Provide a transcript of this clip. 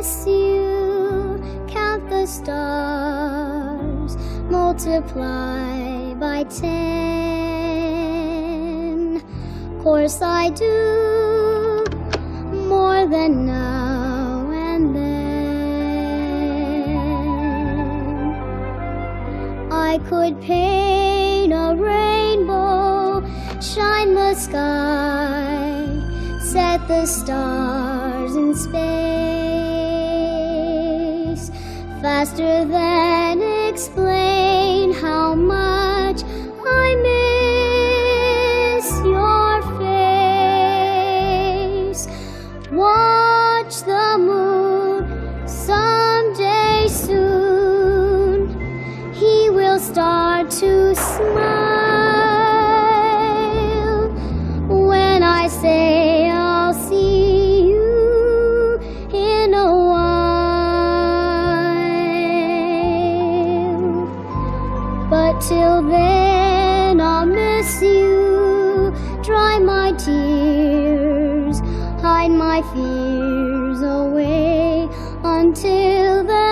miss you. Count the stars, multiply by 10. Course I do, more than now and then. I could paint a rainbow, shine the sky, set the stars in space, faster than explain how much I miss your face. Watch the moon, someday soon he will start to smile when I say I'll see you in a while. But till then I'll miss you, dry my tears, hide my fears away until then.